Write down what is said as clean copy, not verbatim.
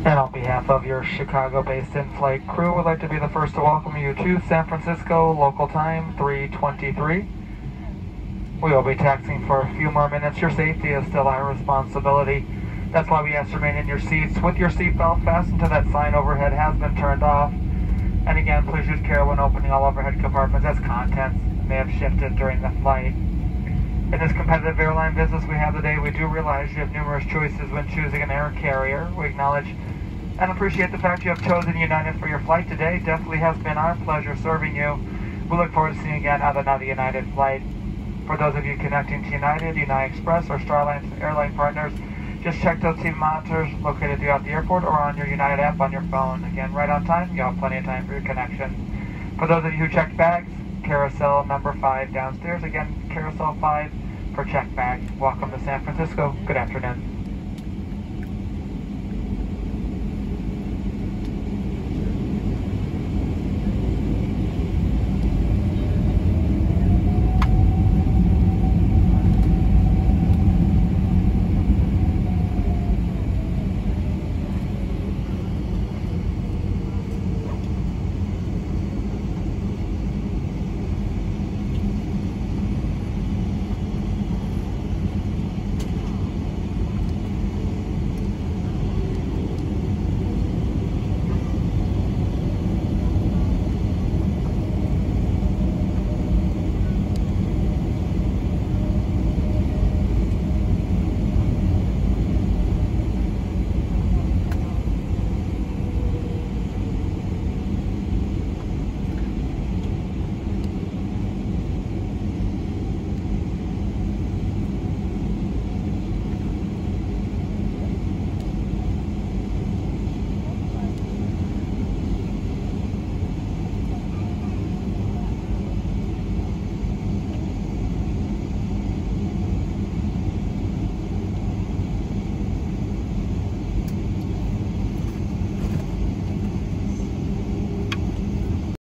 And on behalf of your Chicago-based in-flight crew, we'd like to be the first to welcome you to San Francisco, local time 3:23. We will be taxiing for a few more minutes. Your safety is still our responsibility. That's why we ask you to remain in your seats with your seatbelt fastened to that sign overhead has been turned off. And again, please use care when opening all overhead compartments as contents may have shifted during the flight. In this competitive airline business we have today, we do realize you have numerous choices when choosing an air carrier. We acknowledge and appreciate the fact you have chosen United for your flight today. Definitely has been our pleasure serving you. We look forward to seeing you again on another United flight. For those of you connecting to United, United Express, or Starline's airline partners, just check those TV monitors located throughout the airport or on your United app on your phone. Again, right on time, you'll have plenty of time for your connection. For those of you who checked bags, carousel number 5 downstairs. Again, carousel 5 for checked bags. Welcome to San Francisco. Good afternoon.